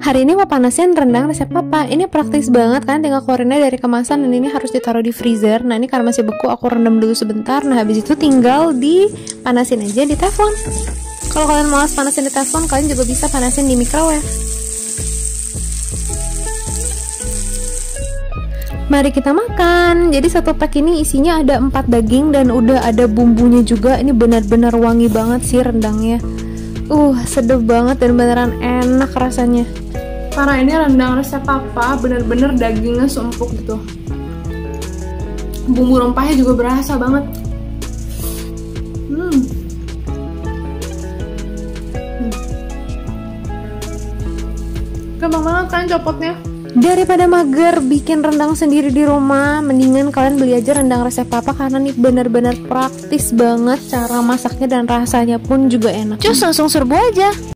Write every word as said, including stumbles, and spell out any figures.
Hari ini mau panasin rendang resep papa. Ini praktis banget kan, tinggal keluarinnya dari kemasan dan ini harus ditaruh di freezer. Nah ini karena masih beku, aku rendam dulu sebentar. Nah habis itu tinggal dipanasin aja di teflon. Kalau kalian malas panasin di teflon, kalian juga bisa panasin di microwave. Mari kita makan. Jadi satu pack ini isinya ada empat daging dan udah ada bumbunya juga. Ini benar-benar wangi banget sih rendangnya. Uh, sedap banget dan beneran enak rasanya. Karena ini rendang resep papa, bener-bener dagingnya seempuk gitu. Bumbu rempahnya juga berasa banget. Hmm. hmm. Gampang banget kan copotnya. Daripada mager bikin rendang sendiri di rumah, mendingan kalian beli aja rendang resep papa karena nih bener-bener praktis banget cara masaknya dan rasanya pun juga enak. Cus langsung serbu aja.